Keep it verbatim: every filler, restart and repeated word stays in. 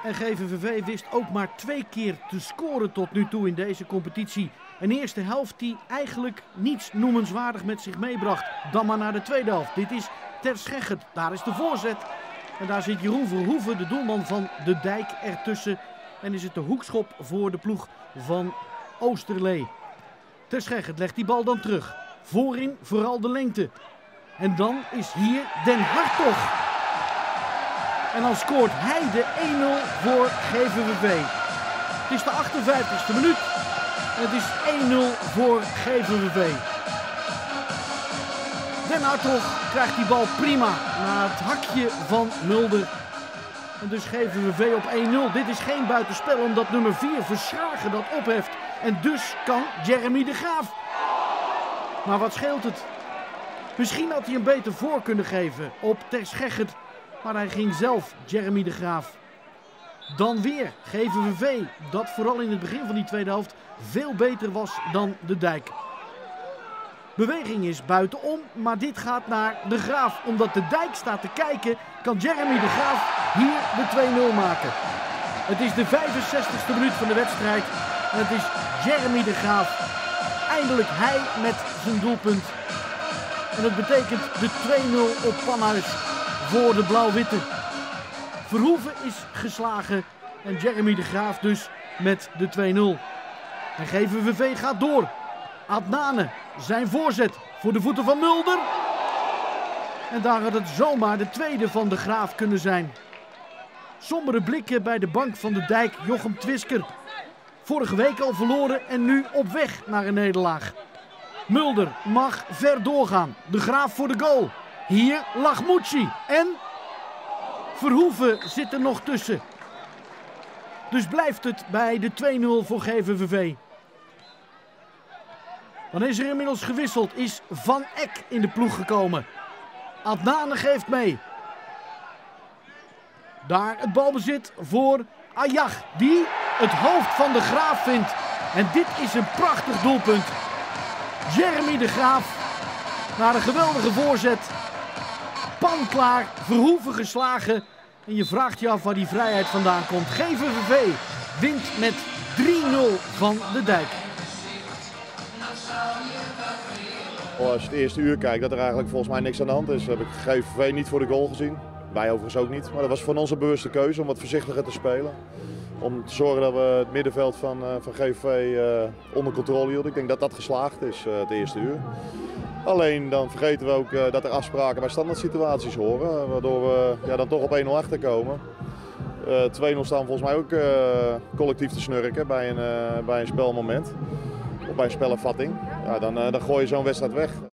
En G V V V wist ook maar twee keer te scoren tot nu toe in deze competitie. Een eerste helft die eigenlijk niets noemenswaardig met zich meebracht. Dan maar naar de tweede helft. Dit is Ter Schegget. Daar is de voorzet. En daar zit Jeroen Verhoeven, de doelman van De Dijk, ertussen. En is het de hoekschop voor de ploeg van Oosterlee. Ter Schegget legt die bal dan terug. Voorin vooral de lengte. En dan is hier Den Hartog. En dan scoort hij de één nul voor G V V V. Het is de achtenvijftigste minuut. En het is één nul voor G V V V. Den Hartog krijgt die bal prima na het hakje van Mulder. En dus G V V V op één nul. Dit is geen buitenspel omdat nummer vier Verschragen dat opheft. En dus kan Jeremy de Graaf. Maar wat scheelt het? Misschien had hij een beter voor kunnen geven op Ter Schegget. Maar hij ging zelf, Jeremy de Graaf. Dan weer G V V V, dat vooral in het begin van die tweede helft veel beter was dan De Dijk. Beweging is buitenom, maar dit gaat naar de Graaf. Omdat De Dijk staat te kijken, kan Jeremy de Graaf hier de twee nul maken. Het is de vijfenzestigste minuut van de wedstrijd. En het is Jeremy de Graaf. Eindelijk hij met zijn doelpunt. En dat betekent de twee nul op Panhuis voor de Blauw-Witte. Verhoeven is geslagen en Jeremy de Graaf dus met de twee nul. En G V V V gaat door. Adnane, zijn voorzet voor de voeten van Mulder. En daar had het zomaar de tweede van de Graaf kunnen zijn. Sombere blikken bij de bank van De Dijk, Jochem Twisker. Vorige week al verloren en nu op weg naar een nederlaag. Mulder mag ver doorgaan. De Graaf voor de goal. Hier Lachmouchi en Verhoeven zit er nog tussen. Dus blijft het bij de twee nul voor G V V V. Dan is er inmiddels gewisseld. Is Van Eck in de ploeg gekomen. Adnane geeft mee. Daar het balbezit voor Ayag. Die het hoofd van de Graaf vindt. En dit is een prachtig doelpunt. Jeremy de Graaf. Naar een geweldige voorzet. Pan klaar. Verhoeven geslagen. En je vraagt je af waar die vrijheid vandaan komt. G V V V wint met drie nul van De Dijk. Als je het eerste uur kijkt dat er eigenlijk volgens mij niks aan de hand is, heb ik G V V niet voor de goal gezien. Wij overigens ook niet. Maar dat was van onze bewuste keuze om wat voorzichtiger te spelen. Om te zorgen dat we het middenveld van, uh, van G V V uh, onder controle hielden. Ik denk dat dat geslaagd is uh, het eerste uur. Alleen dan vergeten we ook uh, dat er afspraken bij standaard situaties horen. Uh, waardoor we ja, dan toch op één nul achterkomen. Uh, twee nul staan volgens mij ook uh, collectief te snurken bij een, uh, bij een spelmoment. Of bij een spelervatting. Ja, dan, uh, dan gooi je zo'n wedstrijd weg.